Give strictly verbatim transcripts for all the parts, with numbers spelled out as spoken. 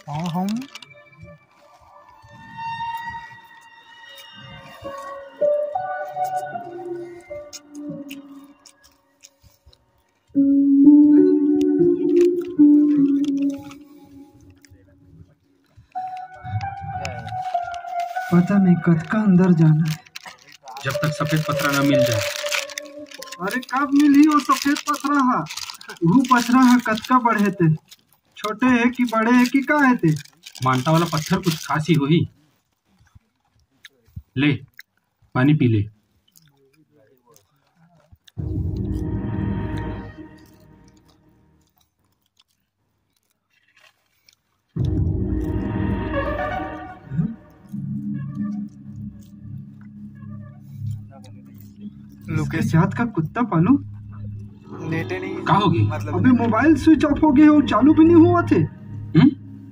और हम पता नहीं कद का अंदर जाना है। जब तक सफेद पत्रा न मिल जाए। अरे कब मिली वो सफेद पत्रा है? वो पत्रा है कद का बढ़े थे? छोटे है कि बड़े है कि का है थे? मानता वाला पत्थर कुछ खास ही हुई। ले पानी पी ले। लुकेश जात का कुत्ता पालू? लेटे नहीं कहाँ होगी? मतलब अबे मोबाइल स्विच ऑफ हो गए और चालू भी नहीं हुआ थे। हम्म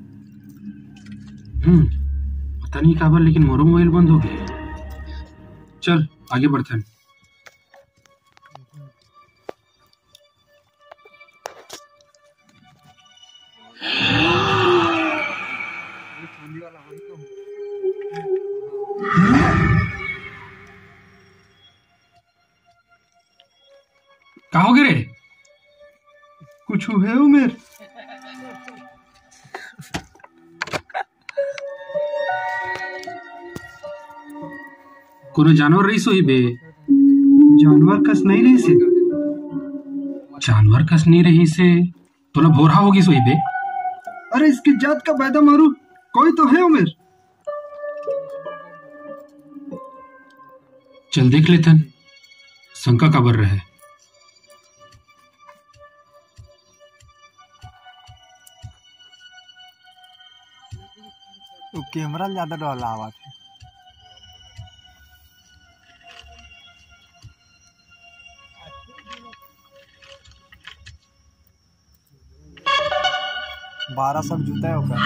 हम्म पता नहीं काबर लेकिन मोरो मोबाइल बंद हो गया। चल आगे बढ़ते हैं। कहाँ हो गए रे? कुछ है उमेर? कोनो जानवर रही सोई बे? जानवर कस नहीं रही से। जानवर कस नहीं रही से तोला भोरा होगी सोई बे? अरे इसकी जात का बैदा मारू कोई तो है उमेर? चल देख लेतन शंका काबर रहे। तो कैमरा ज्यादा डोला आवाज है। बारह सौ जूता है होगा।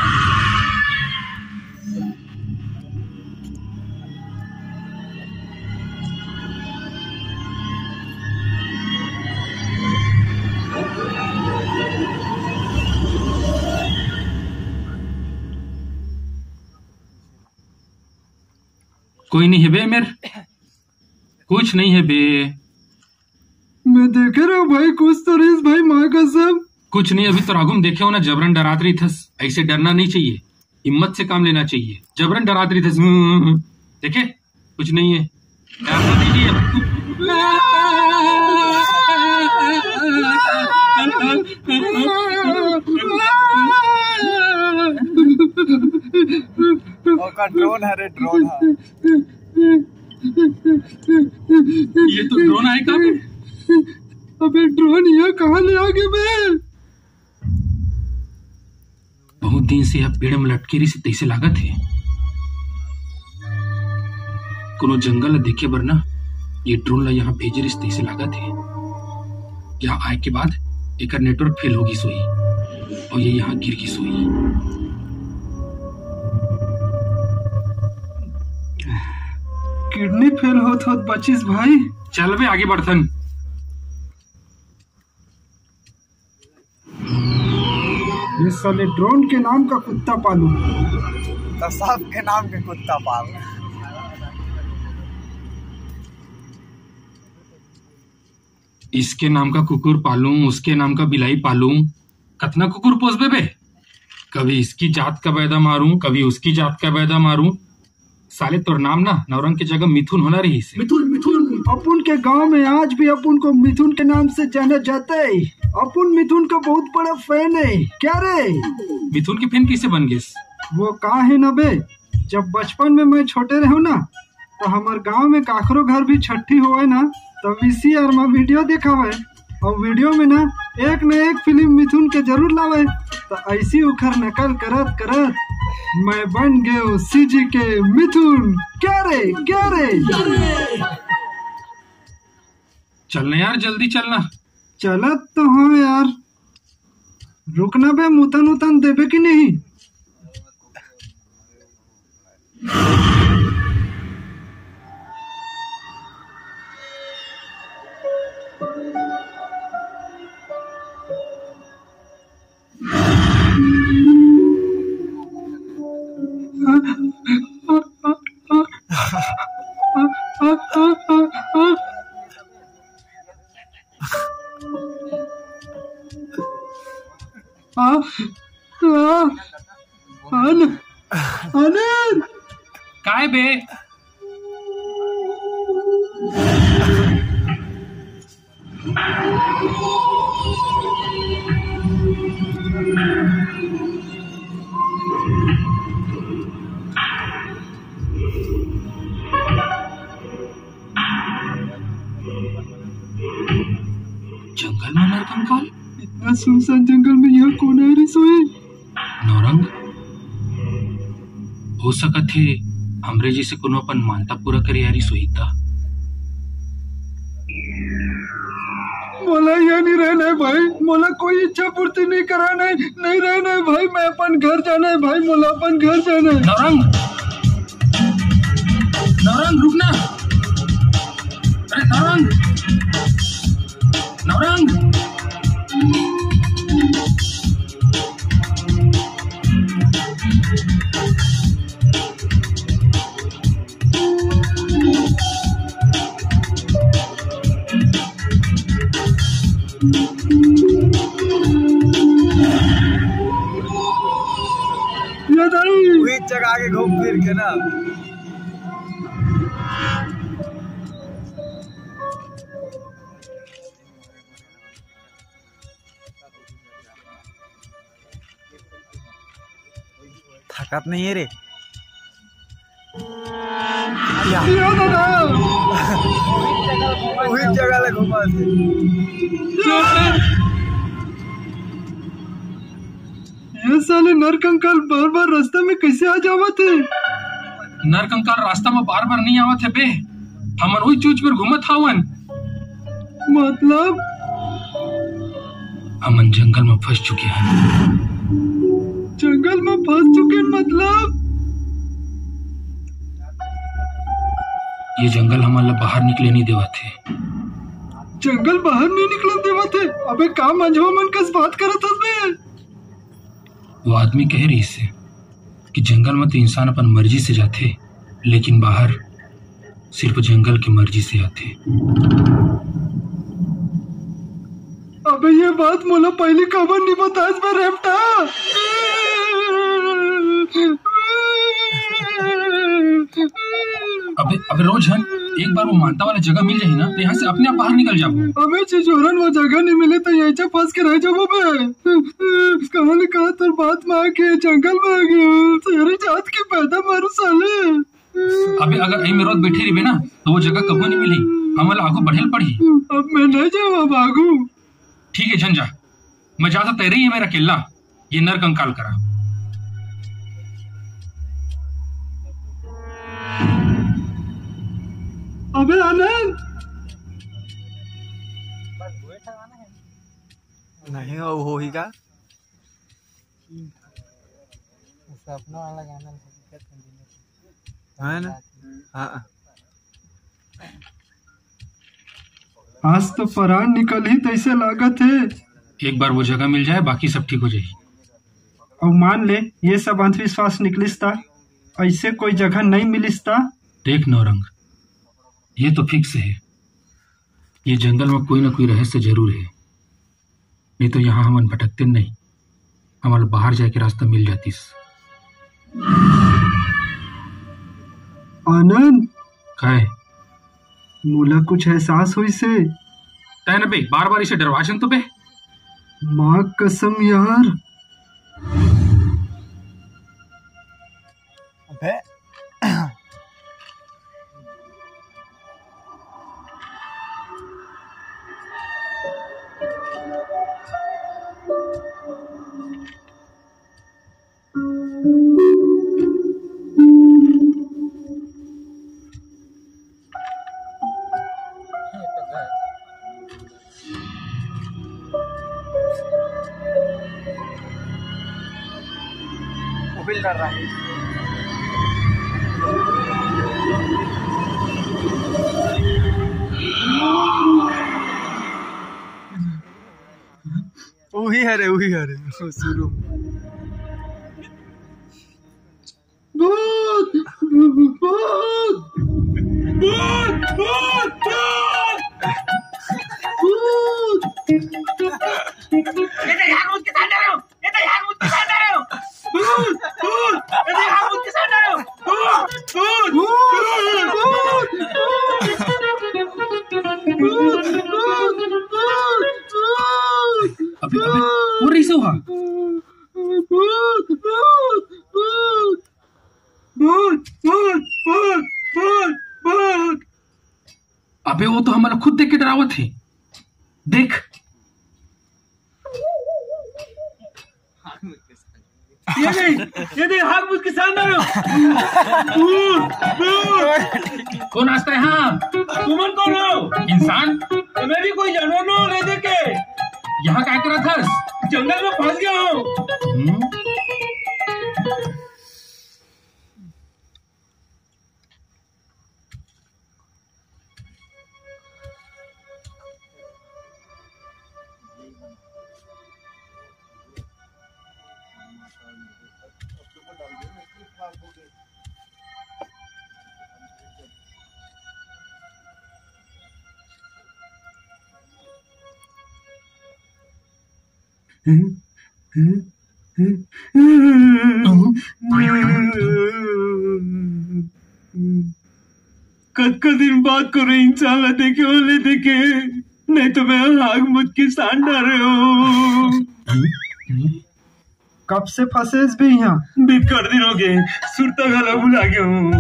कोई नहीं है बे मेर, कुछ नहीं है बे। मैं देख रहा हूँ भाई कुछ तो रही भाई माँ का सब कुछ नहीं। अभी तो राघुम देखे हो ना जबरन डरात रही थस। ऐसे डरना नहीं चाहिए, हिम्मत से काम लेना चाहिए। जबरन डरात रही थस। देखे कुछ नहीं है, डरना दीजिए। और ड्रोन है रे, ड्रोन है। ये तो ड्रोन है का? अबे ड्रोन ये कहाँ ले आ गए बे? बहुत दिन से अब पेड़ में लटके रही से तैसे लागत है कोनो जंगल देखे बर ना ये ड्रोन ला यहाँ भेजे रही तैसे लागत है। यहाँ आए के बाद एक नेटवर्क फेल होगी सोई और ये यहाँ गिर की सोई। किडनी फेल होत होत बचिस भाई। चल बे आगे बढ़थन। ये साले ड्रोन के नाम का कुत्ता पालू तो सब के नाम के कुत्ता पाल। इसके नाम का कुकुर पालूं, उसके नाम का बिलाई पालूं, कतना कुकुर पोसबे बे। कभी इसकी जात का बैदा मारूं, कभी उसकी जात का बैदा मारूं। साले तोर नाम ना नवरंग की जगह मिथुन होना रही से। मिथुन मिथुन अपुन के गांव में आज भी अपुन को मिथुन के नाम से जाना जाता है। अपुन मिथुन का बहुत बड़ा फैन है। क्या रे? मिथुन के फैन कैसे बन गए? वो कहा है न बे, जब बचपन में मैं छोटे रहो ना तो हमारे गांव में काखरो घर भी छठी होवे ना तो वीसीआर में वीडियो देखा हुआ और वीडियो में ना एक न एक फिल्म मिथुन के जरूर लावे। तो ऐसी उखर नकल करत करत मैं बन गयो सीजी के मिथुन। क्या रे क्या रे? चलना यार, जल्दी चलना। चलत तो हाँ यार, रुकना बे। मुतन उतन देवे कि नहीं? आ, आ, आनंद, आनंद, काय बे? जंगल में नरकंकाल? इतना सुनसान जंगल में यह कौन आ रही सोई? नौरंग, हो सकत है हमरे जी से कोनो अपन मानता पूरा करे यारी सोईता। मोला यहाँ नहीं रहना है भाई, मोला कोई इच्छा पूर्ति नहीं कराना है, नहीं रहना है भाई, मैं अपन घर जाना है भाई, मोला अपन घर जाना है। नौरंग, नौरंग रुकना, अरे नौरंग, नौरंग, वही जगह आगे घूम फिर के ना। थकत नहीं है रे? वही जगह ले घुमा थे। ये साले नरकंकाल बार बार रास्ते में कैसे आ जावत है? नरकंकाल रास्ता में बार बार नहीं आवत है बे, हमन वही चूच पर घूमत हावन। मतलब हमन जंगल में फंस चुके हैं। जंगल में फंस चुके हैं मतलब? ये जंगल हमारे बाहर निकले नहीं देवा थे। जंगल बाहर नहीं निकलन देवा थे? अबे काम अंजवा मन कस बात करत हस बे? वो आदमी कह रही से कि जंगल में तो इंसान अपन मर्जी से जाते, लेकिन बाहर सिर्फ जंगल की मर्जी से आते। अबे ये बात मोला पहले खबर नहीं बतास बे रेपटा। अबे अबे रोज हन एक बार वो मानता वाला जगह मिल जाए ना तो यहाँ से अपने आप बाहर निकल जाओ। अबे चिचोरन वो जगह नहीं मिले तो यहीं से फंस के रह जाओ बे। कहाँ ने कहा तर बात में आके जंगल में आ गया, तेरी जात की पैदा मारू साले। अबे अगर यही में रोज बैठी रही ना तो वो जगह कभी नहीं मिली, हमारे आगू बढ़ेल पड़ी। अब मैं नहीं जाऊँ अब आगू। ठीक है झंझा, मैं जाता तेरे ही मेरा किला, ये नरकंकाल करा। अबे आनंद, नहीं हो हो ही का सपना वाला गाना है ना? हाँ, आज तो परान निकल ही तैसे लागत है। एक बार वो जगह मिल जाए बाकी सब ठीक हो जाएगी। और मान ले ये सब अंधविश्वास निकलिस्ता, ऐसे कोई जगह नहीं मिलिस्ता। देख नौरंग, ये तो फिक्स है, ये जंगल में कोई ना कोई रहस्य जरूर है, नहीं तो यहाँ हम भटकते नहीं, हमारे बाहर जाके रास्ता मिल जाती। आनंद, काय मोला कुछ एहसास हुई से? तय न बे बार बार इसे डरवाचन तो बे। माँ कसम यार। अबे मोबाइल डर रहा है। वही है रे, वही है रे शुरू। भूत, भूत, भूत, भूत, भूत, भूत। अबे अबे वो रही से हुआ अबे वो तो हमारा खुद देख के डरावत थे। देख ये नहीं ये नहीं हाथ मुझ के सामने रहो। कौन हंसता है? हाँ तुम कौन हो? इंसान? मैं भी कोई जानवर न ले दे के यहाँ क्या कर रहा था? जंगल में फंस गया हूँ। कद का दिन बात करो इंसान ला देखे वाले देखे नहीं तो मैं आग मुझ के साथ डाल हो। कब से फंसे इस भी यहाँ? बीत कर दिन हो गए सुरता गला भुला गया हूँ।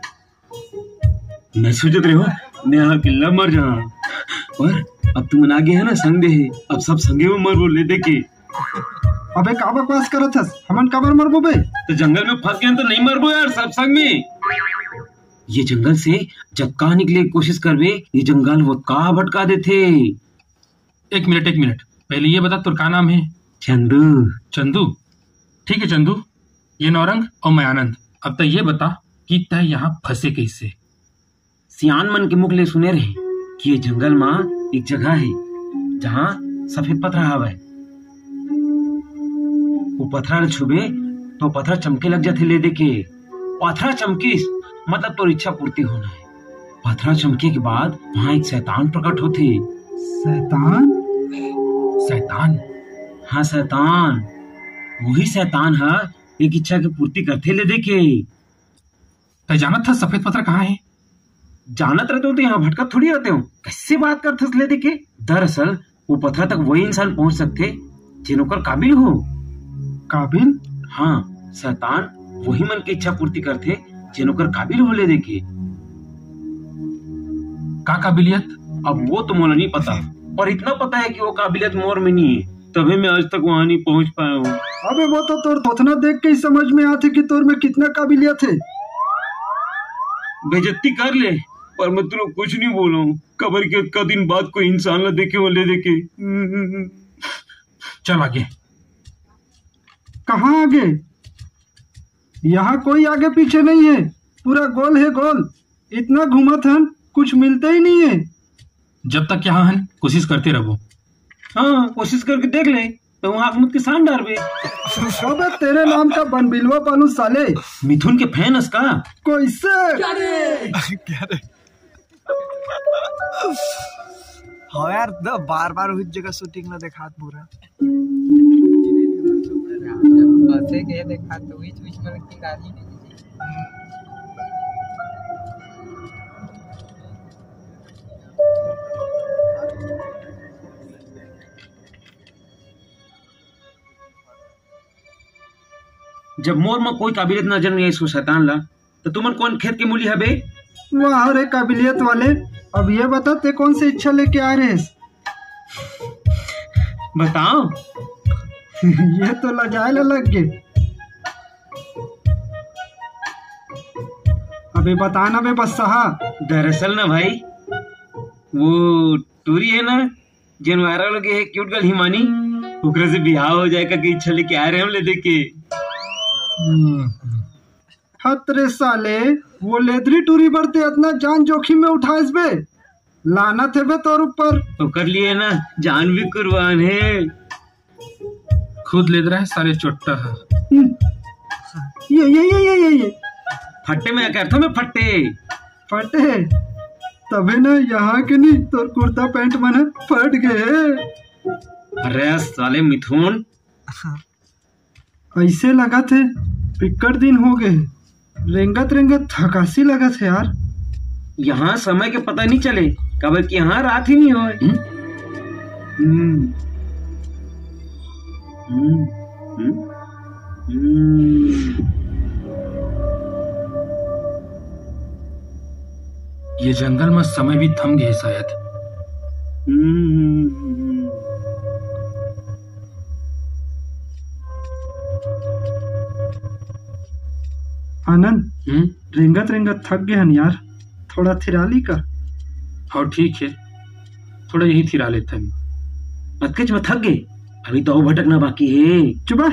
मैं सोचत रहे हो मैं यहाँ किल्ला मर जा पर अब तुम आ गए है ना संग दे अब सब संगे में मर बोले देखे। अबे का बकवास करत हस? हमन काबर मरबो बे? तो जंगल में फंस गए तो नहीं मरबो यार सब संग में। ये जंगल से जब कहा निकले की कोशिश करबे ये जंगल वो कहा भटका देते। एक मिनट एक मिनट पहले ये बता तुर का नाम है? चंदू। चंदू ठीक है चंदू ये नौरंग और मैं आनंद। अब तक ये बता कि तय यहाँ फंसे कैसे? सियान मन के मुख ले सुने रहे कि ये जंगल में एक जगह है जहाँ सफेद पत्थर हवा है। वो पत्थर छुबे तो पत्थर चमके लग जाते ले देखे। पत्थर चमकी मतलब तो इच्छा पूर्ति होना है। पत्थर चमके के बाद वहाँ एक शैतान प्रकट होते। शैतान? शैतान? हाँ शैतान वही शैतान है एक इच्छा की पूर्ति करते ले देखे। तो जानत था सफेद पत्थर कहाँ है? जानत रहते हो तो यहाँ भटका थोड़ी रहते हो। कैसे बात करते ले देखे? दरअसल वो पत्थर तक वही इंसान पहुंच सकते जिनों काबिल हो। काबिल? हाँ शैतान वही मन की इच्छा पूर्ति करते जिनों काबिल हो ले देखे। का काबिलियत? अब वो तो मुझे नहीं पता और इतना पता है कि वो काबिलियत मोर में नहीं है तभी मैं आज तक वहां नहीं पहुंच पाया हूँ। अबे वो तो तोर थोथना देख के ही समझ में आते कि तोर में कितना काबिलियत है। बेइज्जती कर ले पर मैं तुम कुछ नहीं बोलूं। कबर के का दिन बाद कोई इंसान ला देखे वो ले देखे। चल आगे। कहाँ आगे? यहाँ कोई आगे पीछे नहीं है पूरा गोल है गोल। इतना घूमत हन कुछ मिलता ही नहीं है। जब तक यहाँ हन कोशिश करते रहो। हाँ कोशिश करके देख ले तो वहाँ मुझ के साथ डाल बे। अबे तेरे नाम का बनबिलवा पालू साले। मिथुन के फैन का कैसे? क्या रे? हाँ यार द बार बार उस जगह शूटिंग में देखा पूरा बसे के देखा तो बीच बीच में लगती गाली नहीं। जब मोर में कोई काबिलियत नजर नहीं आई इसको शैतान ला तो तुमन कौन खेत के मूली है बे? वाह रे काबिलियत वाले। अब ये बता ते कौन सी इच्छा लेके आ रहे? बताओ। ये तो लगाए लग गए। अबे बताना बे बस्सा। दरअसल ना भाई वो टूरी है ना जिन वायरल हो गए है क्यूट गर्ल हिमानी ओकरे से बिहार हो जाएगा कि इच्छा लेके आ रहे हम ले देखे। हतरे साले वो लेदरी टूरी बढ़ते इतना जान जोखिम में उठाइस बे। लाना थे बे तोर ऊपर। तो कर लिए ना जान भी कुर्बान है। खुद ले रहा है सारे चोट्टा है। ये ये ये ये ये ये फट्टे में क्या था मैं फट्टे फटे तबे ना यहाँ के नहीं तोर कुर्ता पैंट मन फट गए। अरे साले मिथुन, ऐसे लगा थे पिक्कर दिन हो गए, रेंगत रेंगत थकासी लगा थे यार। यहाँ समय के पता नहीं चले कब कि यहाँ रात ही नहीं हो। हम्म हम्म हम्म ये जंगल में समय भी थम गए शायद। हम्म आनंद, हम्म रेंगत रेंगत थक गए हन यार, थोड़ा थिराली कर। और ठीक है, थोड़ा यही थिरा लेते हैं। पक्के में थक गए, अभी तो और भटकना बाकी है। चुप।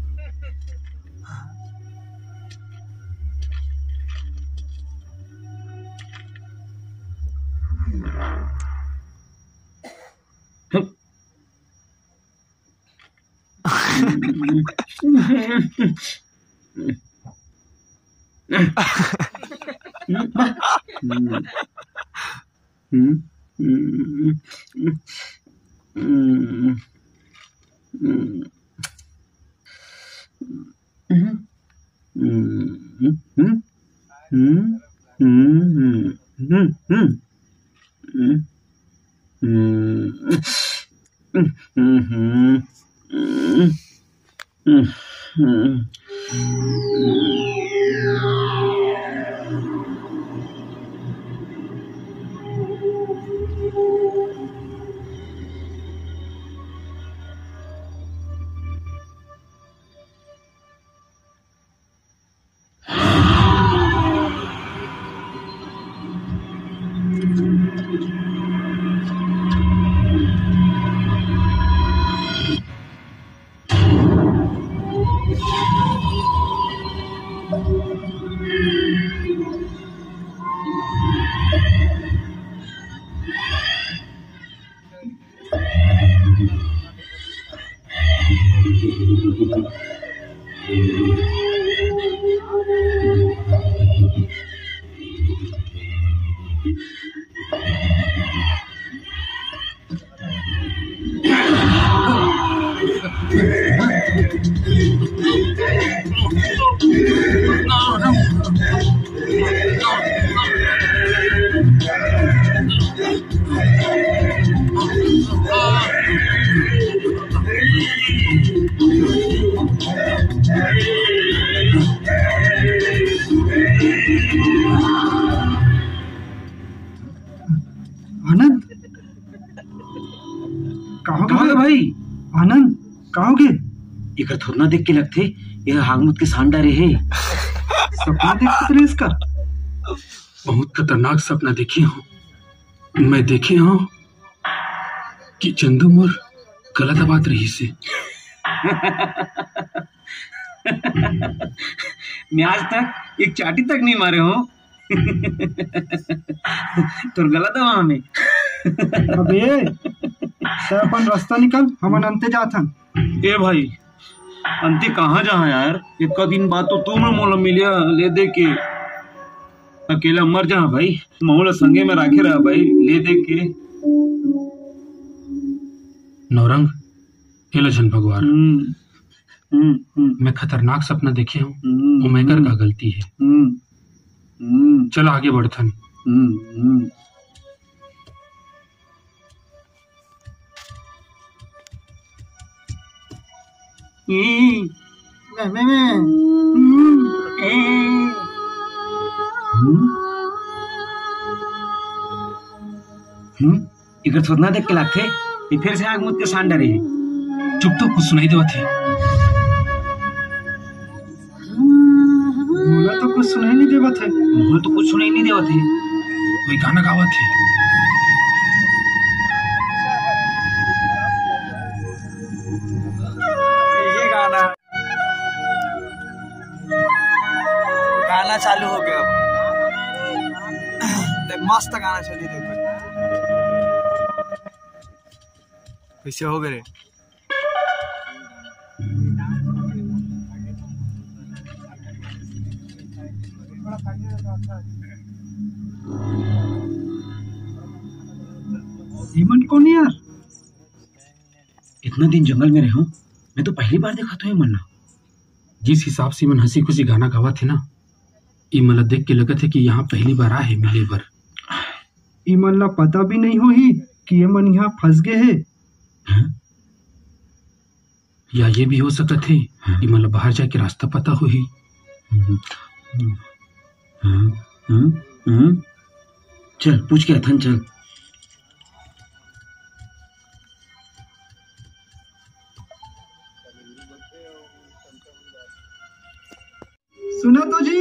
आनंद, कहाँ कहाँ गए भाई? आनंद, कहाँ गए? एक थोड़ा देख के लगते यह हागमुत के सांडा रहे। सपना देखते रहे इसका। बहुत खतरनाक सपना देखे हूँ मैं, देखे हूँ कि चंदू मोर गलत बात रही से। मैं आज तक एक चाटी तक नहीं मारे हूँ। तो गलत है वहां में। अबे तो अपन रास्ता निकल, हम अंते जाथन। ए भाई, अंते कहाँ जा यार? एक दिन बाद तो तुम मोला मिलिया ले दे के, अकेला मर जा भाई। मोला संगे में राखे रहा भाई, ले दे के। नौरंग, हेलजन भगवान, हम्म हम्म हम्म मैं खतरनाक सपना देखे हूँ, हम्म, वो मैकर का गलती है। हम्म हम्म चल आगे बढ़थन। हम्म हम्म हम्म मैं मैं मैं हम्म इधर सोचना देख के लगते ये फिर से आग मुझ के सांडा रही। चुप तो, कुछ सुनाई देवा थे। मोला तो कुछ सुनाई नहीं देवा थे। मुझे तो कुछ सुनाई नहीं देवा थे। कोई गाना गावा थे। ये गाना गाना चालू हो गया। देख मस्त गाना चली, देखो कैसे हो गए। हेमंत कौन यार? इतना दिन जंगल में रहा हूँ, मैं तो पहली बार देखा था ये मन्ना। जिस हिसाब से मन हंसी खुशी गाना गावा थे ना, ये मला देख के लगा था कि यहाँ पहली बार आ है मिले बर। ई मन ला पता भी नहीं होही कि ये मन यहाँ फंस गए है। हाँ? या ये भी हो सकता थे कि मला बाहर जाके रास्ता पता हो ही। हम्म, हम्म, हम्म, हम्म। चल पूछ के अथन चल। सुना तो जी,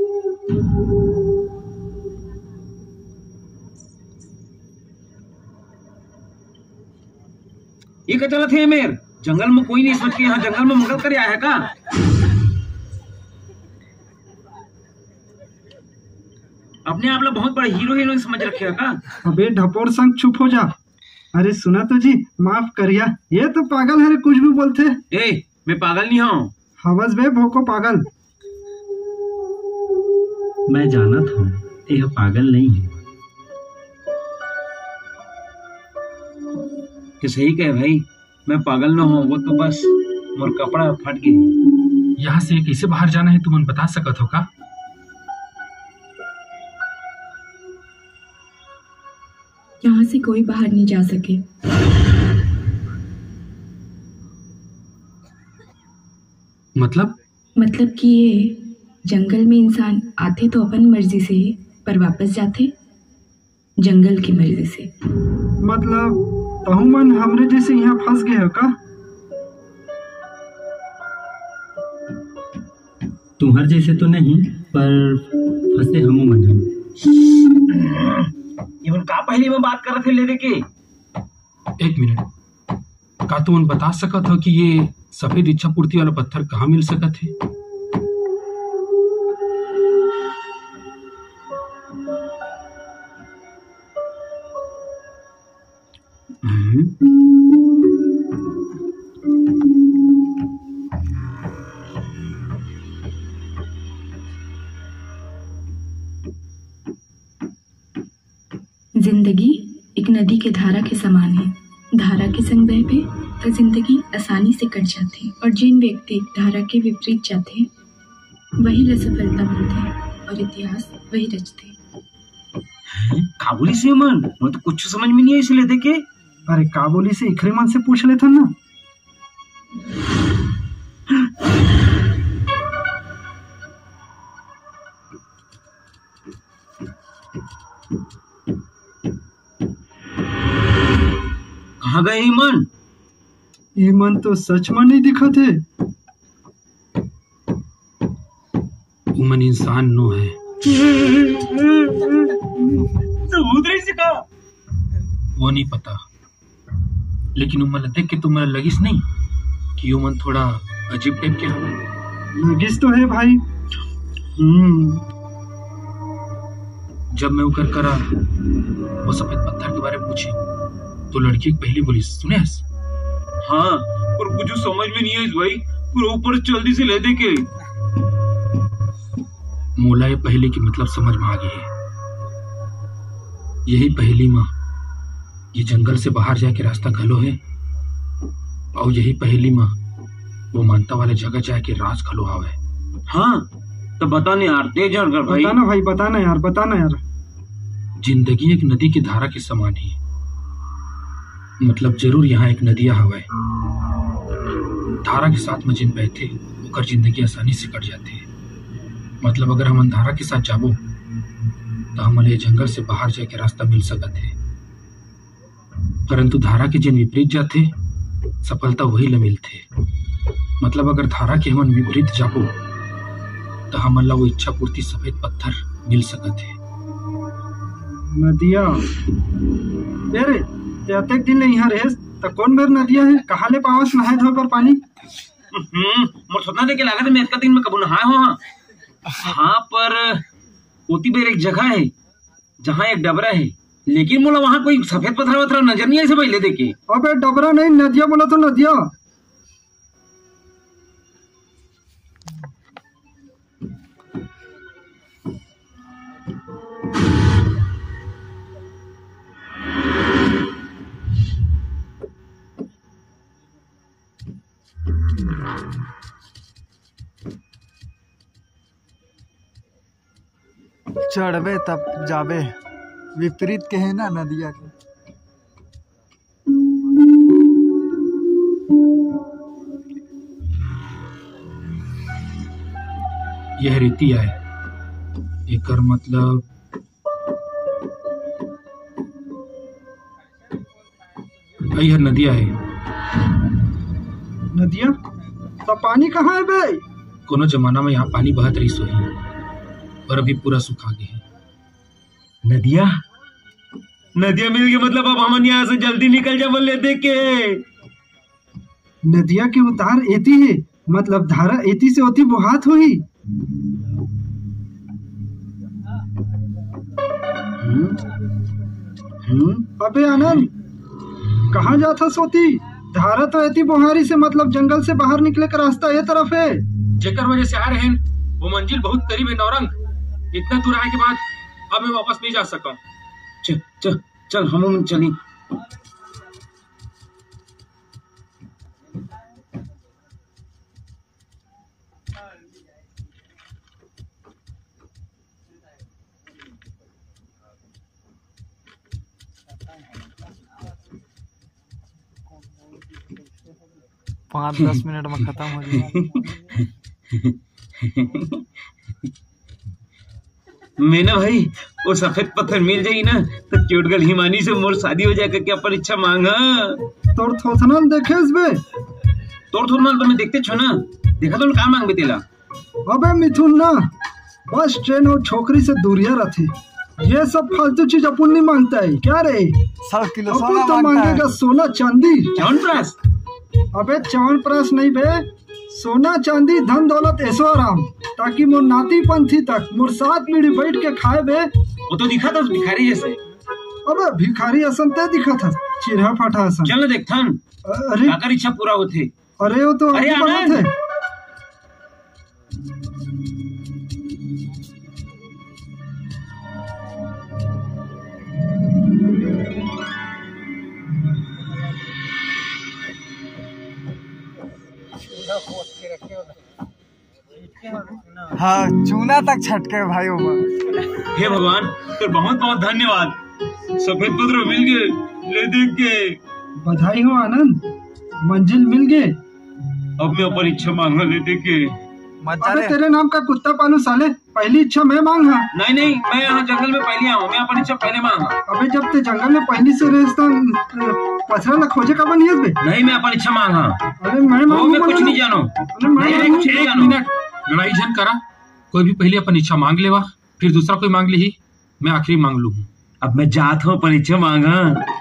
ये क्या चला थे मेर? जंगल में कोई नहीं सोच के यहाँ जंगल में मंगल कर आया है का? अपने आप ला बहुत बड़ा हीरो हीरोइन समझ रखे है का? अबे ढपोर संग चुप हो जा। अरे सुना तो जी, माफ करिया, ये तो पागल है, कुछ भी बोलते। ए, मैं पागल नहीं हूँ। हवस बे भोको पागल। मैं जाना था यह पागल नहीं है। कि सही कहे भाई, मैं पागल ना हूँ, वो तो बस मोर कपड़ा फट गई। यहाँ से कैसे बाहर जाना है तुम बता सकत हो का? यहाँ से कोई बाहर नहीं जा सके। मतलब? मतलब कि ये जंगल में इंसान आते तो अपन मर्जी से ही, पर वापस जाते जंगल की मर्जी से। मतलब तहु मन हमरे जैसे यहाँ फंस गए हो का? तुम्हारे जैसे तो नहीं, पर फंसे हम मन हम। ये का पहली में बात कर रहे थे लेने के? एक मिनट, का तुम बता सकत हो कि ये सफेद इच्छा पूर्ति वाला पत्थर कहाँ मिल सकत है? जिंदगी एक नदी के धारा के समान है। धारा के संग बह पे तो जिंदगी आसानी से कट जाती है, और जिन व्यक्ति धारा के विपरीत जाते वही ला सफलता मिलती है और इतिहास वही रचते। काबुली से मन, मैं तो कुछ समझ में नहीं है इसलिए देखे। अरे काबुली से इखरे मन से पूछ लेते ना। कहाँ गए ईमान? ईमान तो सच में नहीं दिखा थे। उमन इंसान नो है। समुद्र से का वो नहीं पता, लेकिन उमन देख के तुम्हारा लगिस नहीं कि उमन थोड़ा अजीब टाइप के हो? लगिस तो है भाई। हम्म जब मैं उकर करा वो सफेद पत्थर के बारे में पूछे तो लड़की पहली बोली सुने। हाँ, पर कुछ समझ में नहीं है इस भाई, पूरा ऊपर जल्दी से ले दे के। मोला ये पहली की मतलब समझ में आ गई है। यही पहली माँ ये जंगल से बाहर जाके रास्ता घलो है, और यही पहली माँ वो मानता वाले जगह जाके राज घलो आवे। हाँ तो बता नहीं यार, तेज कर भाई। बताना भाई, बताना यार, बताना यार। जिंदगी एक नदी की धारा के समान है। मतलब जरूर यहाँ एक नदिया हवा है। धारा के साथ में जिन बहते उकर जिंदगी आसानी से कट जाती है। मतलब अगर हम धारा के साथ जाबो तो हमारे जंगल से बाहर जाके रास्ता मिल सकत है, परंतु धारा के जिन विपरीत जाते सफलता वही ल मिलते। मतलब अगर धारा के हमन विपरीत जाबो तो हमन ला वो इच्छा पूर्ति सफेद पत्थर मिल सकत है। नदिया अरे तेतेक दिन ले यहाँ रहे तो कौन बेर नदिया है? कहाँ ले पावस नहाए धोए पर पानी? हम्म मोर सोचना दे के लागत मैं इतना दिन में कबू नहाए हो। हाँ हाँ, पर ओती बेर एक जगह है जहाँ एक डबरा है, लेकिन मोला वहाँ कोई सफेद पत्थर वत्थर नजर नहीं आए से पहले देखे। अबे डबरा नहीं, नदिया बोला तो नदिया। चढ़बे तब जाबे, विपरीत के है ना नदिया के। यह रीति है, एकर मतलब यह नदिया है। नदिया तो पानी कहाँ है बे? कोनो जमाना में यहाँ पानी बहत रही सोही, और अभी पूरा सुखा गया है। नदिया नदिया मिल गया, मतलब अब हम यहाँ से जल्दी निकल जा बोले देख के। नदिया के उतार एती है, मतलब धारा एती से होती बुहात हुई। हम्म अबे आनंद, कहाँ जाता सोती? धारा तो एती बोहारी से, मतलब जंगल से बाहर निकले का रास्ता ये तरफ है। जेकर वजह से आ रहे हैं, वो मंजिल बहुत करीब है नौरंग। इतना दूर आने के बाद अब मैं वापस नहीं जा सका। चल चल चल हम चली। पाँच दस मिनट में खत्म हो जाएगा। मैं ना भाई वो सफेद पत्थर मिल जाएगी ना तो चोटगल हिमानी से मोर शादी हो जाएगा। क्या परीक्षा मांगा तोर थोथनल देखे इसबे? तोर थोथनल तो मैं देखते छो ना, देखा तो कहाँ मांग बेतेला। अबे मिथुन ना, बस ट्रेन और छोकरी से दूरिया रहती, ये सब फालतू चीज अपन नहीं मांगता है क्या रे? सौ किलो अपन सोना तो मांगता है। मांगेगा सोना चांदी। चौन प्रास अबे चवन प्रास नहीं बे, सोना चांदी धन दौलत ऐसो आराम, ताकि मोर नाती पंथी तक मोर साथ पीढ़ी बैठ के खाए बे। वो तो दिखा था भिखारी जैसे। अबे भिखारी असन ते दिखा था, चिरहा फाटा असन। चल देखथन अरे काकर इच्छा पूरा होते। अरे वो तो अरे आगे बढ़त आनंद! है। हाँ चूना तक छटके भाई ऊपर। हे भगवान तो बहुत बहुत धन्यवाद, सफेद पुत्र मिल गए ले देख के। बधाई हो आनंद, मंजिल मिल गए। अब मैं अपनी इच्छा मांगा ले देख के। मजा अबे रे। तेरे नाम का कुत्ता पालू साले, पहली इच्छा मैं मांगा। नहीं नहीं मैं यहाँ जंगल में पहले आऊँ, मैं अपनी इच्छा पहले मांगा। अबे जब ते जंगल में पहली से रहता पथरा न खोजे का बनी बे। नहीं मैं अपनी इच्छा मांगा। अरे मैं वो मांगू मैं कुछ बोला नहीं ना। जानो। अरे मैं नहीं, मांगू। कुछ नहीं एक जानो। मिनट लड़ाई झन करा, कोई भी पहले अपन इच्छा मांग लेवा, फिर दूसरा कोई मांग ली, मैं आखिरी मांग लू। अब मैं जात हूँ परीक्षा मांगा।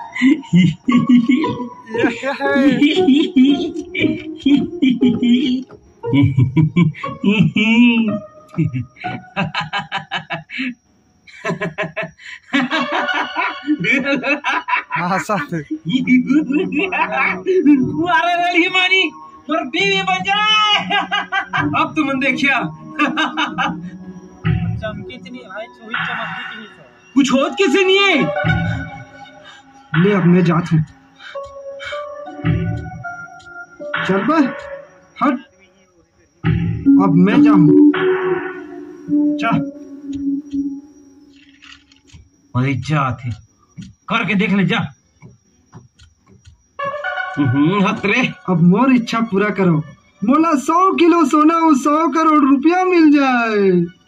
हाँ सच। मारे रही मानी पर बीवी बन जाए। अब तुम देखिया कुछ होत किसे नहीं है। ले अब मैं जात हूँ। चल बे हट, अब मैं जाऊँ। जा परीक्षा थे करके देख ले जा। हम्म हतरे अब मोर इच्छा पूरा करो, मोला सौ किलो सोना और सौ करोड़ रुपया मिल जाए।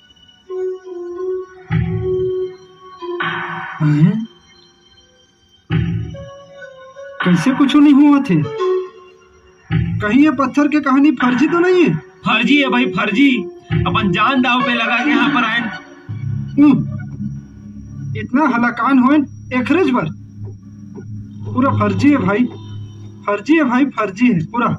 हैं? कैसे कुछ नहीं हुआ थे? कहीं ये पत्थर की कहानी फर्जी तो नहीं है? फर्जी है भाई फर्जी। अपन जान दाव पे लगा के यहाँ पर आए। हम्म, इतना हलाकान हो एकरेज पर पूरा फर्जी है भाई, फर्जी है भाई, फर्जी है पूरा।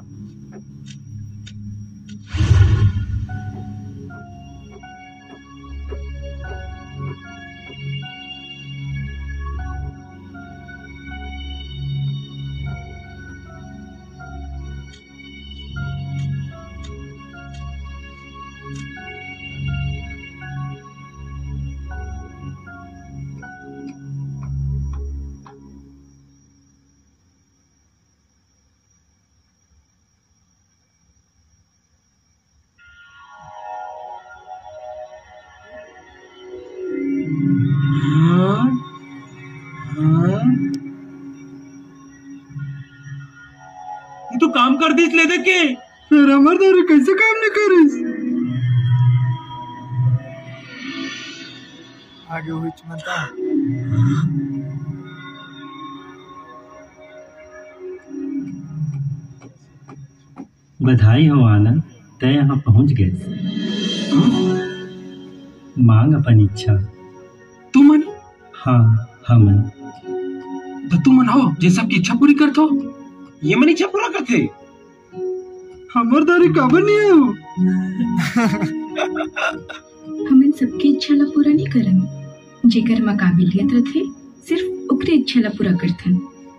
ये तो काम कर दी ले दे के फिर हमर दारू कैसे काम नहीं करिस? आगे हुई मनता बधाई हो आनंद, तय यहाँ पहुँच गए। मांग अपन इच्छा। तू मन? हाँ हमन। तो तू मन हो जे सबकी इच्छा पूरी कर दो। ये मन इच्छा पूरा करते हमर दारू काबर नहीं है हो? हमन सबकी इच्छा ला पूरा नहीं करन, जेकर में काबिलियत रथे सिर्फ ओकरे इच्छा ला पूरा करथन।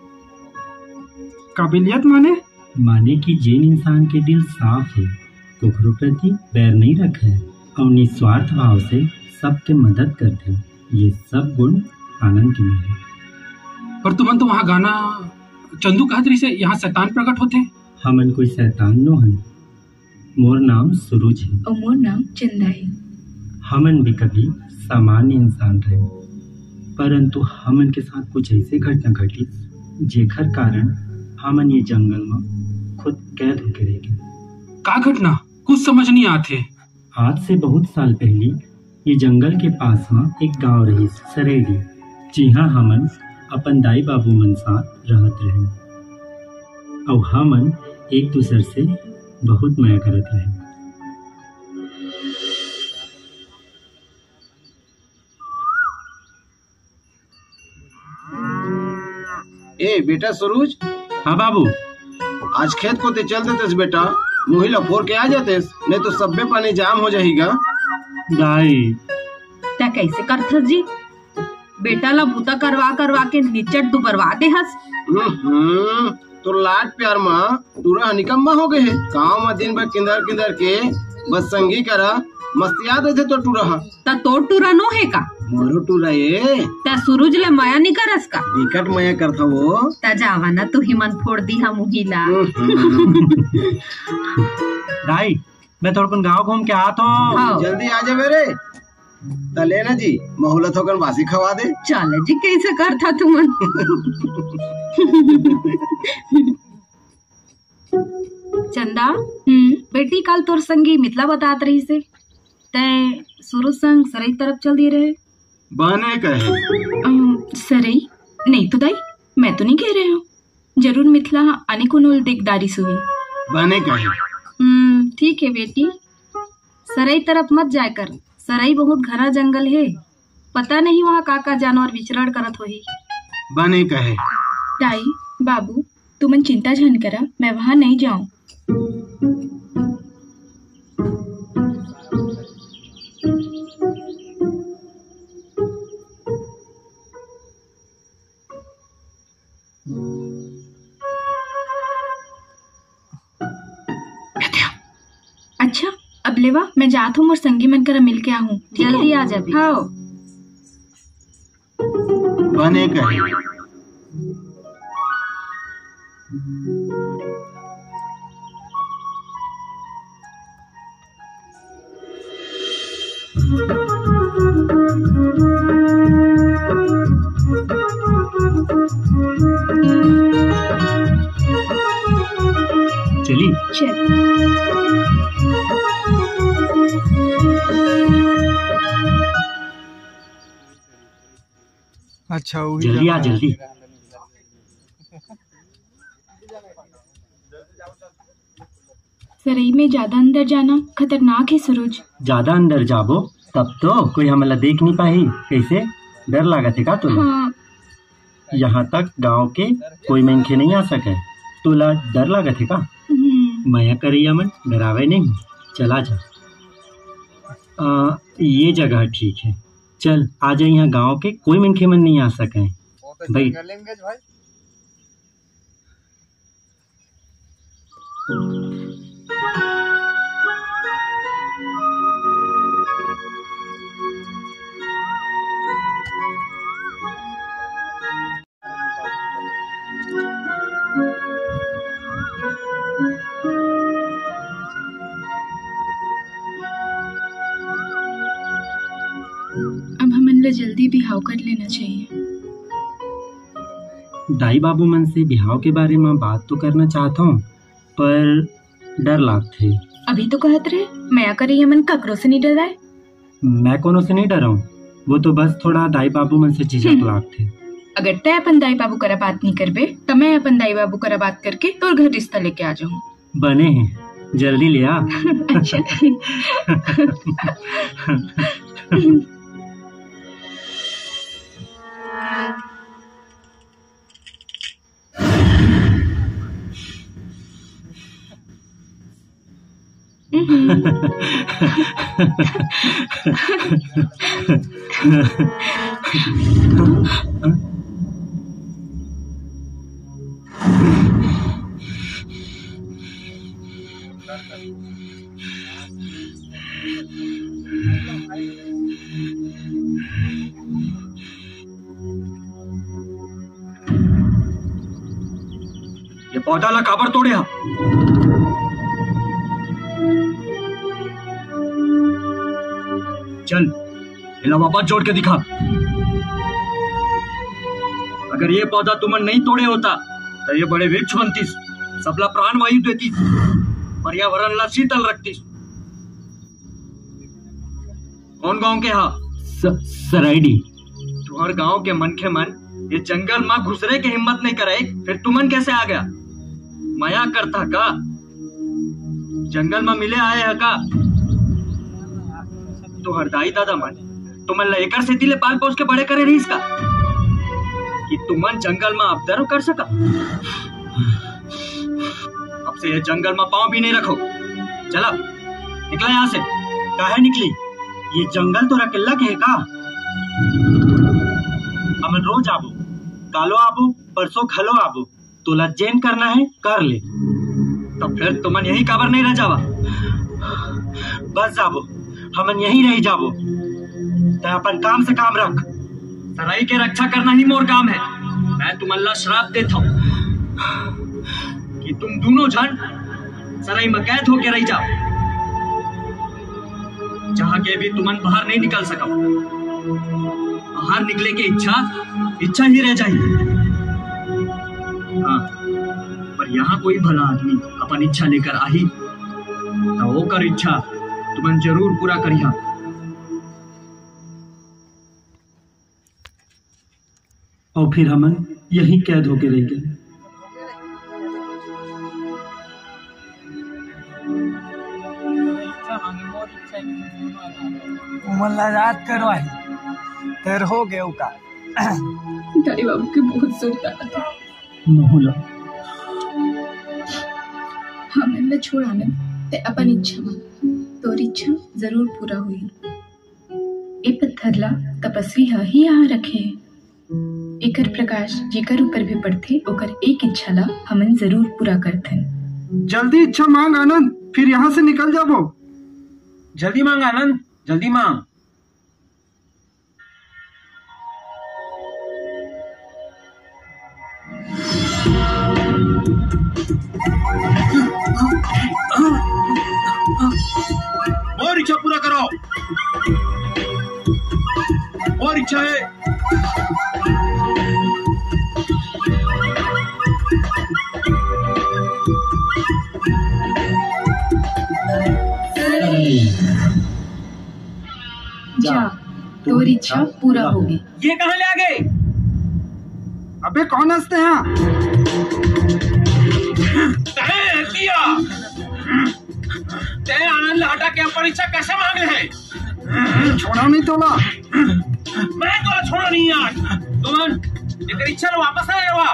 काबिलियत माने? माने कि जेन इंसान के दिल साफ है, कोकरो प्रति बैर नहीं रखे और निस्वार्थ भाव से सबके मदद करते, ये सब गुण आनंद के में है। पर तुमन तो वहाँ गाना चंदू कहतरी से यहाँ शैतान प्रकट होते। हमन कोई शैतान नो हन, मोर नाम सुरुज है और मोर नाम चंदा है। हमन भी कभी सामान्य इंसान रहे, परंतु हमन के साथ कुछ ऐसे घटना घटी जेकर कारण हमन ये जंगल में खुद कैद होके रह गए। का घटना कुछ समझ नहीं आते। आज से बहुत साल पहले ये जंगल के पास में एक गांव रही सरेडी, जी हाँ हमन अपन दाई बाबू मन साथ रहत रहे और हमन एक दूसरे से बहुत माया करत रहे। ए बेटा सूरज। हाँ बाबू। आज खेत को ते चल देतेस बेटा, मुही लफोर के आ जातेस, नहीं तो सब्बे पानी जाम हो जाएगा। दाई त्या कैसे करथस जी? बेटा ला भूता करवा करवा के निचट तू बर्वा दे हस। हम्म तो लाड प्यार माँ टूरा निकम्मा हो गए है। गाँव में दिन भर किंदर किंदर के बस संगी करा मस्तिया दे तो टूरा ता तो टूरा नो है का? मोरो टूरा ये त्या सूरज ले माया नहीं करस का? विकट माया करता वो। ता जावा ना तू हिमन फोड़ दी हम मुहीला। दाई मैं थोड़ा गाँव घूम के आता हूँ। जल्दी आ जा मेरे तले ना जी, मोहलत होकर बासी खवा दे। चल जी कैसे करता तुमन। चंदा हम्म बेटी कल तोर संगी मितला बतात रही से तय सूरज संग सरई तरफ चल दिए रहे। बने कहे सरई नहीं तो दाई मैं तो नहीं कह रही हूँ, जरूर मिथिला आने को नोल दिकदारी सुई। बने कहे हम्म ठीक है बेटी, सरई तरफ मत जाए कर, सरई बहुत घना जंगल है, पता नहीं वहाँ काका जानवर विचरण करत होही। बने कहे दाई बाबू तुमन चिंता झन करा, मैं वहाँ नहीं जाऊँ। अच्छा अब लेवा मैं जात हूँ और संगी मन करा मिल के आऊँ। जल्दी आ जा। हाँ बने कहे चली चल। अच्छा जल्दी आ जल्दी। सरई में ज्यादा अंदर जाना खतरनाक है सूरज। ज्यादा अंदर जाबो तब तो कोई हमला देख नहीं पाही, कैसे डर लागत है का तुला? हाँ। यहाँ तक गांव के कोई मनखे नहीं आ सके, तुला डर लागत है का? मया करिया मन डरावे नहीं, चला जा। आ, ये जगह ठीक है, चल आ जा, यहाँ गांव के कोई मनखे मन नहीं आ सके भाई। अब हमन ला जल्दी बिहाव कर लेना चाहिए। दाई बाबू मन से बिहाव के बारे में बात तो करना चाहता हूँ, पर डर लागथे। अभी तो कहत रहे मैं करे हमन ककरो से नहीं डराए। मैं कोनो से नहीं डरा हूँ, वो तो बस थोड़ा दाई बाबू मन से झिझक लागथे। अगर तय अपन दाई बाबू करा बात नहीं करबे तो मैं अपन दाई बाबू करा बात करके तोर घर रिश्ता लेके आ जाऊँ। बने हैं, जल्दी ले आ। अच्छा। ये पौधा ला काबर तोड़े हा? चल इला वापस जोड़ के दिखा। अगर ये पौधा तुमन नहीं तोड़े होता तो ये बड़े वृक्ष बनतीस, सबला प्राण वायु देतीस, पर्यावरण ला शीतल रखतीस। कौन गांव के हा? सराइडी। तुहर गांव के मन के मन ये जंगल में घुसरे के हिम्मत नहीं करे, फिर तुमन कैसे आ गया? माया करता का? जंगल में मिले आए है का? तो हरदाई दादा मन तुमन ला एकर सेती ले पाल पोस के बड़े करे रहीस का कि तुमन जंगल में अवतरण कर सका? अब से ये जंगल में पांव भी नहीं रखो। चला निकला यहाँ से। काहे निकली? ये जंगल तो रकेल्ला के है का? हम रोज आबो, कालो आबो, परसों खलो आबो, तोला जेन करना है कर ले। तब फिर तुमन यही काबर नहीं रह जावा? बस जाबो, हमन यही रह जाबो। तो अपन काम से काम रख। सराई के रक्षा करना ही मोर काम है। मैं तुम अल्लाह श्राप देता हूँ कि तुम दोनों जन सराई में कैद होके रह जाओ, जहाँ के भी तुमन बाहर नहीं निकल सका। बाहर निकले के इच्छा इच्छा ही रह जाएगी। हाँ, पर यहाँ कोई भला आदमी अपन इच्छा लेकर आही तो वो कर इच्छा तुमन जरूर पूरा करिहा। और फिर हमन यही कैद होके रह गए। उमल्ला याद करो आई तेर हो गए का। दाई बाबू के बहुत जोर था। मोहला हमन ला छोड़ आनंद ते अपन इच्छा में तोर इच्छा जरूर पूरा हुई। ए पत्थर ला तपस्वी हा ही यहाँ रखे है। एकर प्रकाश जेकर ऊपर भी पड़थे ओकर एक इच्छा ला हमन जरूर पूरा करथन। जल्दी इच्छा मांग आनंद, फिर यहाँ से निकल जाबो। जल्दी मांग आनंद, जल्दी मांग। और इच्छा पूरा करो। और इच्छा है। जा तोर इच्छा पूरा होगी। ये कहाँ ले आ गए? अबे कौन हंसते हैं? तेरे आनंद हटा के अपन इच्छा कैसे मांग ले हैं? छोड़ा नहीं तोला। मैं तोला छोड़ा नहीं यार। तुमन तेरी इच्छा वापस आ जावा।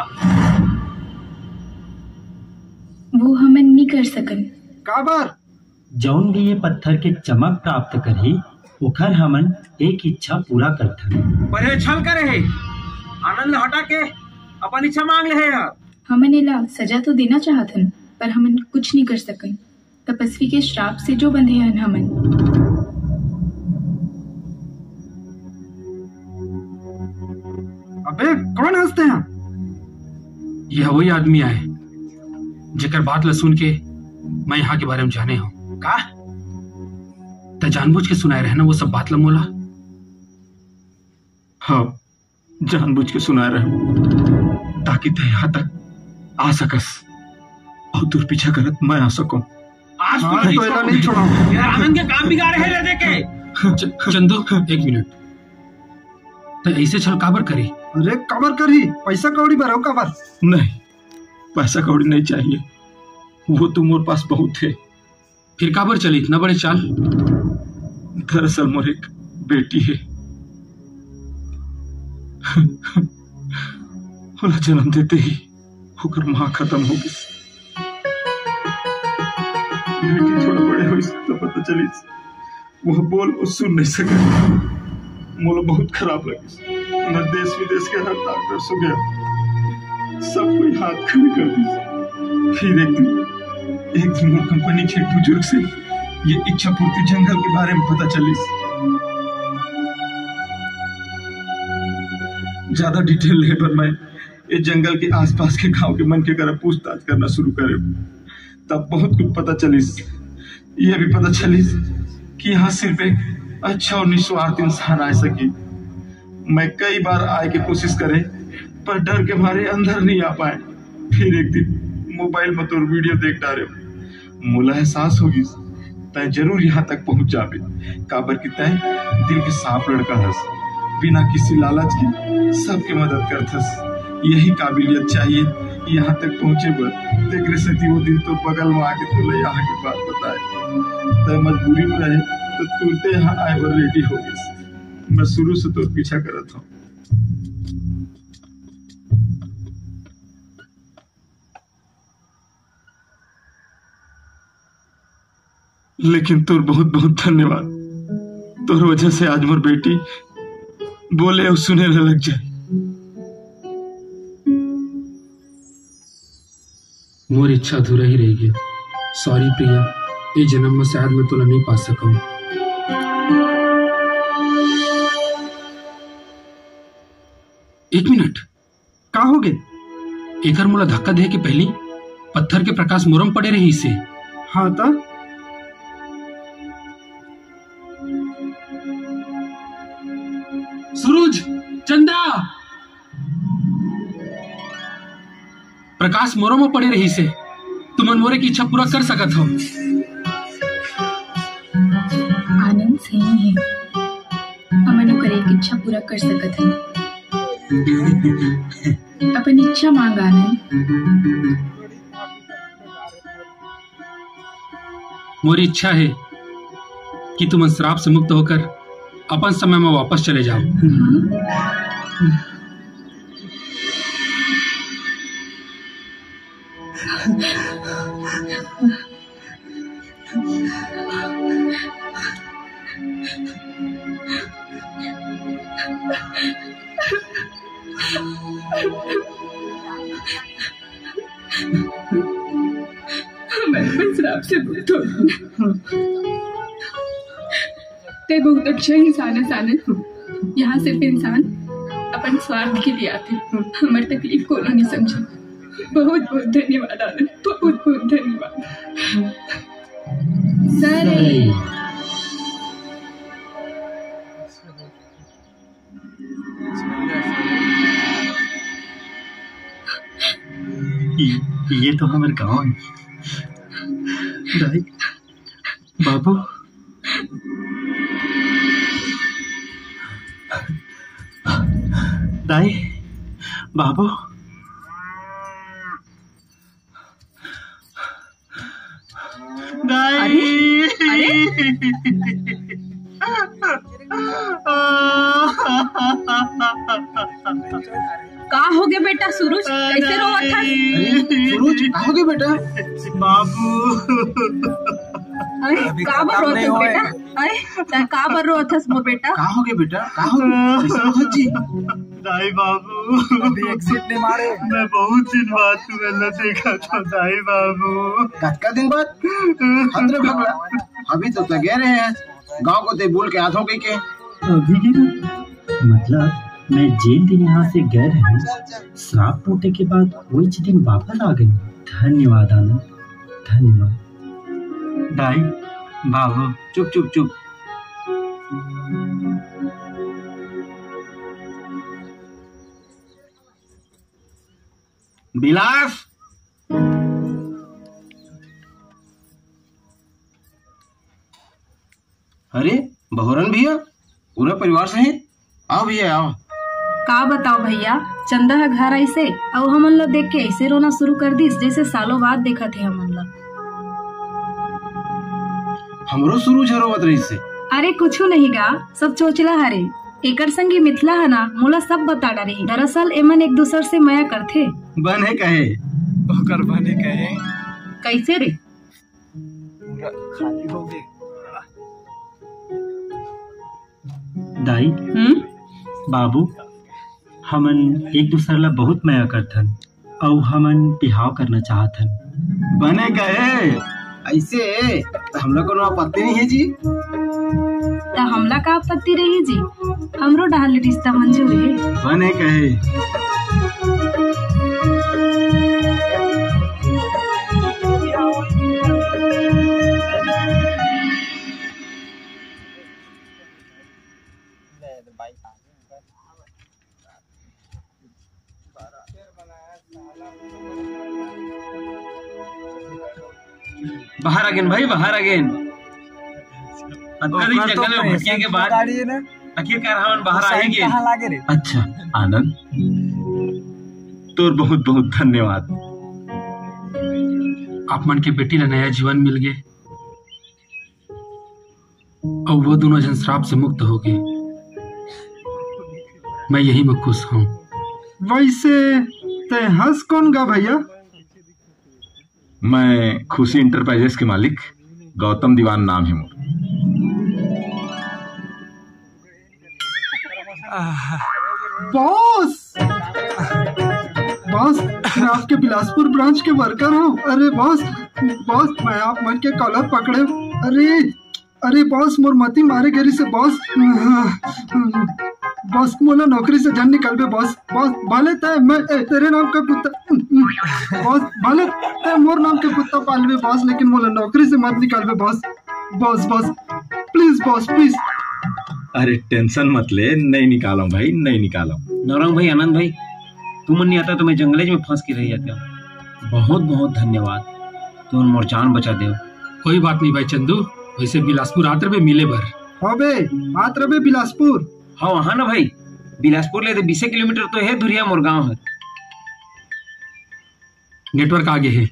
वो हमन नहीं कर सकन। काबर? जौन भी ये पत्थर के चमक प्राप्त करी ओखर हमन एक इच्छा पूरा करथन। पर ये छल करे है। आनंद हटा के अपन इच्छा मांग ले है यार। हमन एला सजा तो देना चाहथन पर हमन कुछ नहीं कर सकन। तपस्वी के श्राप से जो बंधे हैं हमन। अबे कौन हंसते हैं? यह वही आदमी आए जेकर बात ला सुन के मैं यहाँ के बारे में जाने हूँ। का? त जानबूझ के सुनाए रहे ना वो सब बात ला मोला। हाँ, जानबूझ के सुना रहे ताकि ते यहाँ तक आ सकस बहुत दूर पीछा करत मैं आ सकूं। आज हाँ, तो एला नहीं छोड़ा। यार आनंद के काम बिगाड़े है ले देके। च- चंदू एक मिनट, तो ऐसे छल काबर करी? अरे कबर करी, पैसा कौड़ी भरो कबर। नहीं, पैसा कौड़ी नहीं चाहिए, वो तो मोर पास बहुत है। फिर काबर चली इतना बड़े चाल? दरअसल मोर एक बेटी है, ओला जन्म देते ही होकर माँ खत्म हो गई। बेटी थोड़ा बड़े हो तो पता चली वो बोल वो सुन नहीं सके। मोला बहुत खराब लगी। मैं देश विदेश के हर डॉक्टर से गया, सब कोई हाथ खड़े कर दी। फिर एक दिन एक दिन वो कंपनी के बुजुर्ग से ये इच्छा पूर्ति जंगल के बारे में पता चली। ज्यादा डिटेल ले पर मैं ये जंगल के आसपास के गांव के मन के कर पूछताछ करना शुरू करे, तब बहुत कुछ पता चलिस। ये भी पता चलिस कि यहाँ सिर्फ एक अच्छा और निस्वार्थ इंसान आ सके। मैं कई बार आए की कोशिश करे पर डर के मारे अंदर नहीं आ पाए। फिर एक दिन मोबाइल में तो वीडियो देख डाले, मोला एहसास होगी तय जरूर यहाँ तक पहुंच जावे। काबर की तय दिल के साफ लड़का हस, बिना किसी लालच के सबके मदद करथस। यही काबिलियत चाहिए यहाँ तक पहुंचे बर। तेरे से वो दिन तो बगल में आके तो यहाँ की बात बताए, तय मजबूरी में रहे तो तुरते यहाँ आए बर रेडी हो गई। मैं शुरू से तो पीछा करत हूँ। लेकिन तोर बहुत बहुत धन्यवाद। तोर वजह से आज मोर बेटी बोले और सुने न लग जाए। मोर इच्छा अधूरा ही रह गया। सॉरी प्रिया, ये जन्म में शायद मैं तुला नहीं पा सकूं। एक मिनट, का हो गए? एकर मोला धक्का दे के पहली पत्थर के प्रकाश मोरम पड़े रही से। हाँ तो सूरज, चंदा, प्रकाश मोरो में पड़े रही से तुमन मोरे की इच्छा पूरा कर सकत हो। आनंद सही है, हमन ओकर एक इच्छा पूरा कर सकत है। अपन इच्छा मांग आनंद। मोरी इच्छा है कि तुम श्राप से मुक्त होकर अपन समय में वापस चले जाओ। मैं अपन श्राप से मुक्त हो। ते बहुत अच्छा इंसान है सानंद। यहाँ सिर्फ इंसान अपन स्वार्थ के लिए आते, हमारी तकलीफ को नहीं समझे। बहुत बहुत धन्यवाद आनंद, बहुत बहुत धन्यवाद। सर ये तो हमारे गांव है। दाई बाबू, दाई बाबू, दाई। का हो गया बेटा सूरज, कैसे रो था? सूरज का हो गया बेटा? बाबू अरे का बर रो था बेटा? अरे का बर रो था मोर बेटा? का हो गया बेटा? का हो गया? कैसे रो जी? दाई बाबू, अभी एक्सिट नहीं मारे। मैं बहुत दिन बाद तुम्हें देखा था दाई बाबू। कतका दिन बाद? अंदर भगला अभी तो लगे रहे हैं गांव को ते बोल के आधों के के अभी गिरा मतलब मैं जेल दिन यहाँ से गए रहे, श्राप टूटे के बाद वही दिन वापस आ गई। धन्यवाद आनंद, धन्यवाद। दाई बाबू चुप चुप चुप। बिलास अरे बहुरन भैया पूरा परिवार सहित आओ भैया आओ। का बताओ भैया, चंदा है घर ऐसे और हमन ला देख के ऐसे रोना शुरू कर दी जैसे सालों बाद देखा थे हमन ला। हमरो शुरू झरोवत रही से। अरे कुछ नहीं गा, सब चोचला हरे एकर संगे मिथिला है ना, मोला सब बता डरे। दरअसल एमन एक दूसर से माया करथे। बने कहे ओकर बने कहे कैसे रे? पूरा खाली हो गए। दाई हम्म बाबू हमन एक दूसरे ला बहुत माया करथन और हमन बिहाव करना चाहथन। बने कहे ऐसे तो हम लोग को आपत्ति नहीं है जी। तो हमला का आपत्ति रही जी, हमरो डाल रिश्ता मंजूर है। बने कहे बाहर आ गए भाई, बाहर आ गए। जंगल में भटके के बाद आखिरकार हम बाहर आ गए। कहाँ लागे रे? अच्छा आनंद, तोर बहुत बहुत धन्यवाद। आप मन के बेटी ला नया जीवन मिल गए और वो दोनों जन श्राप से मुक्त हो गए। मैं यही में खुश हूँ। वैसे ते हंस कौन गा भैया? मैं खुशी इंटरप्राइजेस के मालिक गौतम दीवान नाम है मोर। बॉस बॉस मैं आपके बिलासपुर ब्रांच के वर्कर हूँ। अरे बॉस बॉस मैं आप मन के कॉलर पकड़े। अरे अरे बॉस मोर मती मारे गेरी से बॉस। बॉस मोला नौकरी से जन निकल बे बॉस। बॉस भले तय मैं ए, तेरे नाम का कुत्ता बॉस, भले तय मोर नाम के कुत्ता पाल बे बॉस, लेकिन मोला नौकरी से मत निकाल बे boss. Boss boss please boss please. अरे टेंशन मत ले, नहीं निकालो भाई, नहीं निकालो। नौरंग भाई, आनंद भाई, तुम नहीं आता तो मैं जंगलेज में फंस के रह जाता। बहुत बहुत धन्यवाद, तुम मोर जान बचा दे। कोई बात नहीं भाई चंदू, वैसे बिलासपुर आते रहे मिले भर। हाँ बे आत रहे बिलासपुर। हाँ वहाँ ना भाई, बिलासपुर ले बीस किलोमीटर तो है धुरिया मोर गाँव है। नेटवर्क आगे है।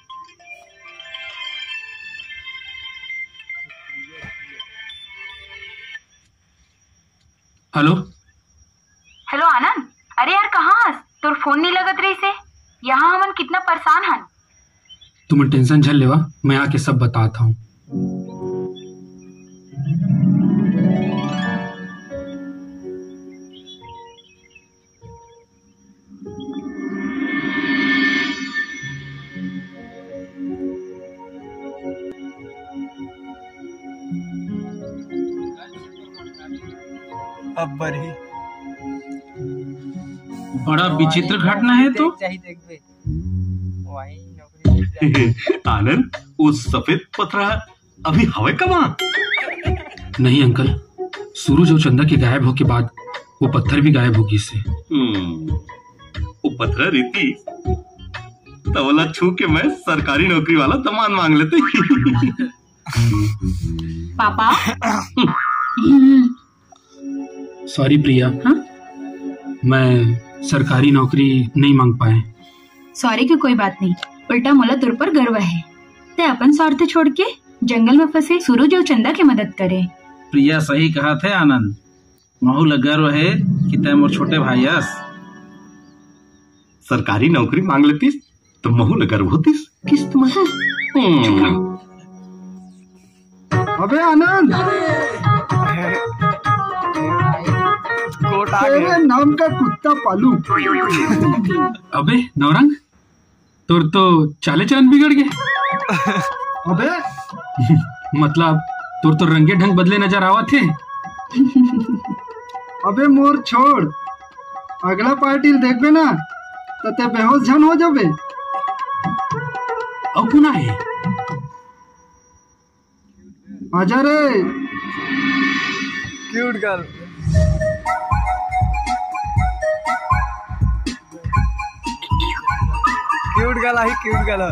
हेलो हेलो आनंद, अरे यार कहाँ तोर फोन नहीं लगत रही से? यहाँ हमन कितना परेशान हन। तुम टेंशन झल लेवा, मैं आके सब बताता हूँ। अब बड़ी बड़ा विचित्र घटना है तो। आनंद, वो सफेद पथरा अभी हवे कहाँ? नहीं अंकल, सूरज और चंदा के गायब होके बाद वो पत्थर भी गायब होगी इससे। वो पत्थर रीति तवला छू के मैं सरकारी नौकरी वाला दामाद मांग लेते। पापा सॉरी प्रिया। हाँ? मैं सरकारी नौकरी नहीं मांग पाए। सॉरी की कोई बात नहीं, उल्टा मोला तुर पर गर्व है। ते अपन स्वार्थ छोड़ के जंगल में फंसे सूरज और चंदा की मदद करे। प्रिया सही कहा थे आनंद, महू ला गर्व है कि तय मोर छोटे भाई यस सरकारी नौकरी मांग लेतीस तो महू ला गर्व होतीस किस्त में। अबे आनंद, तेरे नाम का कुत्ता पालू। अबे नौरंग, तोर तो चाले चलन बिगड़ गए। अबे मतलब तोर तो रंगे ढंग बदले नजर आवा थे। अबे मोर छोड़, अगला पार्टी देखबे ना तो ते बेहोश झन हो जाबे। अब पुना है आजा रे क्यूट गर्ल। क्यूट गर्ल आई, क्यूट गर्ल।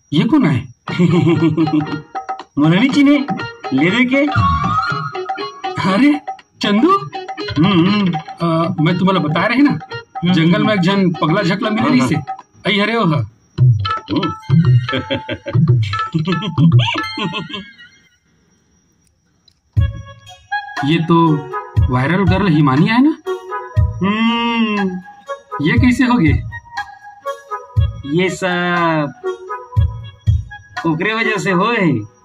ये कौन है? मोला नहीं चिने, ले दे के। अरे चंदू, हम्म आ, मैं तुम्हाला बता रही ना, जंगल में एक जन पगला झकला मिले रही से आई हरे हो। ये तो वायरल गर्ल हिमानी है ना? हम्म ये कैसे हो गए? ये सब ओकरे वजह से होए।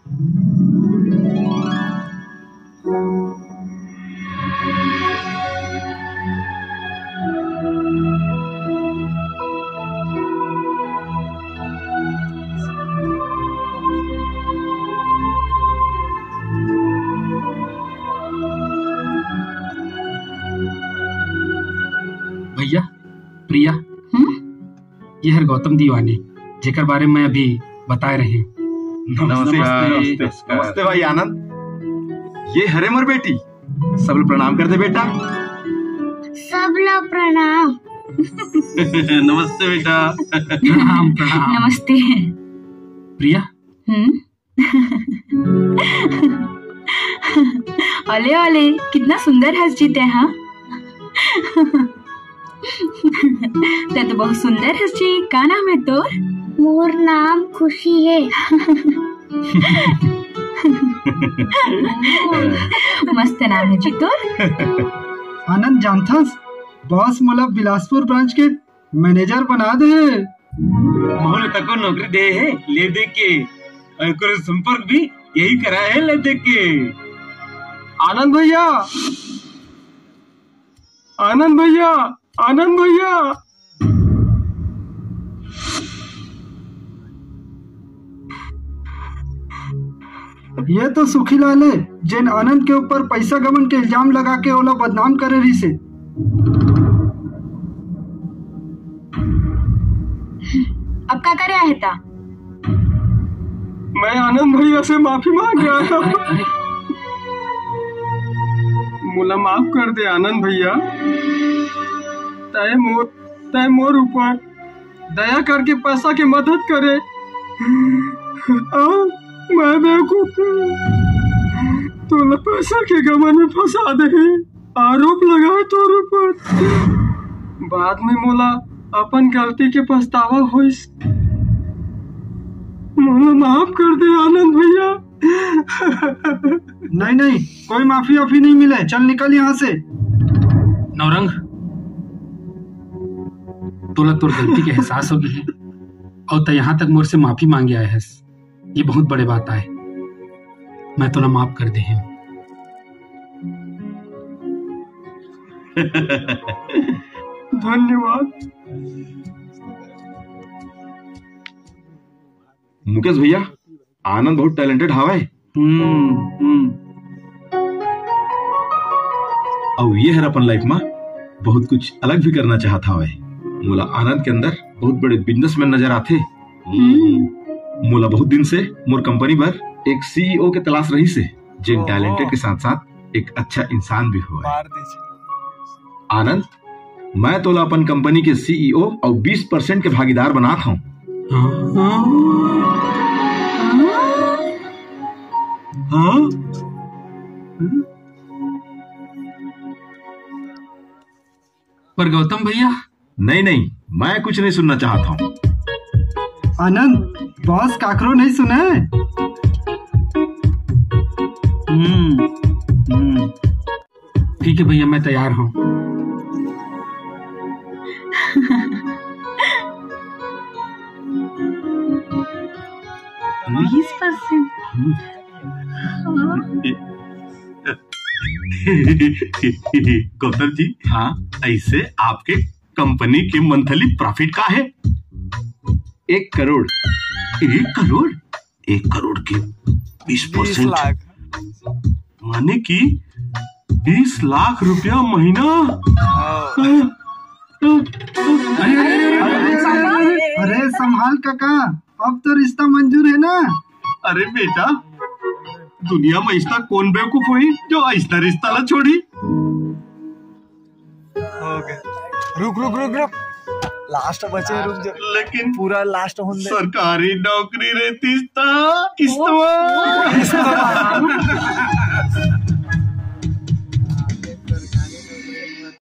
भैया, प्रिया, ये हर गौतम दीवाने जेकर बारे में अभी बता रहे हैं। नमस्ते नमस्ते नमस्ते भाई आनंद। ये हरे मर बेटी, सब लोग प्रणाम कर दे बेटा। सब लोग प्रणाम। नमस्ते बेटा। प्रणाम प्रणाम। नमस्ते। प्रिया, हम्म ओले ओले, कितना सुंदर हंस जीते हैं। हाँ ते तो बहुत सुंदर हंस जी। का नाम है तोर? मोर नाम खुशी है। मस्त नाम है जी तोर। आनंद जानथस, बॉस मोला बिलासपुर ब्रांच के मैनेजर बना दे। मोहन तको नौकरी दे है ले दे के, और संपर्क भी यही करा है ले दे के। आनंद भैया, आनंद भैया, आनंद भैया। ये तो सुखी लाल है, जिन आनंद के ऊपर पैसा गमन के इल्जाम लगा के ओला बदनाम करे रही से। अब क्या करे है ता? मैं आनंद भैया से माफी मांग रहा हूँ। मुला माफ कर दे आनंद भैया। तय मोर तय मोर ऊपर दया करके पैसा की मदद करे। आ, मैं बेवकूफ तो पैसा के गमन में फंसा दे, आरोप लगाए तोर ऊपर। बाद में मोला अपन गलती के पछतावा होइस। मोला माफ कर दे आनंद भैया। नहीं नहीं, कोई माफी वाफी नहीं मिले। चल निकल यहाँ से। नवरंग, तोला तोर गलती के एहसास हो गई है और तो यहाँ तक मुझसे माफी मांगे आए है। ये बहुत बड़े बात आए। मैं तोला माफ कर दे हूँ। धन्यवाद। मुकेश भैया, आनंद बहुत टैलेंटेड हवा है। और ये है अपन लाइफ में बहुत कुछ अलग भी करना चाहता हवा है। मोला आनंद के अंदर बहुत बड़े बिजनेसमैन नजर आते। मोला बहुत दिन से मोर कंपनी पर एक सीईओ के तलाश रही से, जिन टैलेंटेड के साथ साथ एक अच्छा इंसान भी हुआ है। आनंद, मैं तोला अपन कंपनी के सीईओ और बीस परसेंट के भागीदार बनाता हूँ। हाँ? पर गौतम भैया, नहीं नहीं, मैं कुछ नहीं सुनना चाहता हूँ। आनंद, बॉस काकरो नहीं सुना है। हम्म हम्म ठीक है भैया, मैं तैयार हूँ। बीस परसेंट। गौतम जी, हाँ, ऐसे आपके कंपनी की मंथली प्रॉफिट का है? एक करोड़। एक करोड़ एक करोड़ के बीस परसेंट माने कि बीस लाख रुपया महीना। अरे संभाल काका, अब तो रिश्ता मंजूर है ना। अरे बेटा, दुनिया में ऐसा कौन बेवकूफ हुई जो ऐसा रिश्ता ला छोड़ी। रुक रुक रुक रुक, लास्ट बचे रुक जा, लेकिन पूरा लास्ट होने सरकारी नौकरी रहती था किस्तवा